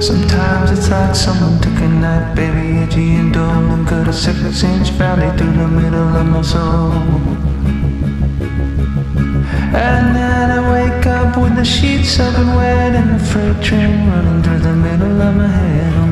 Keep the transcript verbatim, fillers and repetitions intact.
Sometimes it's like someone took a knife, baby, edgy and dull, and cut a six-inch valley through the middle of my soul. And then I wake up with the sheets soaking wet and the freight train running through the middle of my head.